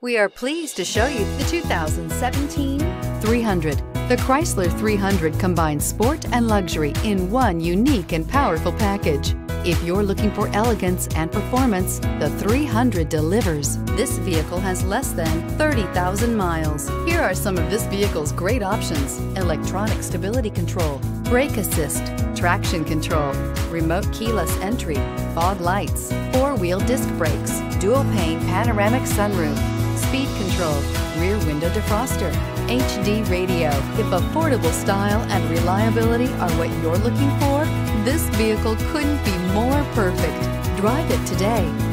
We are pleased to show you the 2017 300. The Chrysler 300 combines sport and luxury in one unique and powerful package. If you're looking for elegance and performance, the 300 delivers. This vehicle has less than 30,000 miles. Here are some of this vehicle's great options: electronic stability control, brake assist, traction control, remote keyless entry, fog lights, four-wheel disc brakes, dual-pane panoramic sunroof, speed control, rear window defroster, HD radio. If affordable style and reliability are what you're looking for, this vehicle couldn't be more perfect. Drive it today.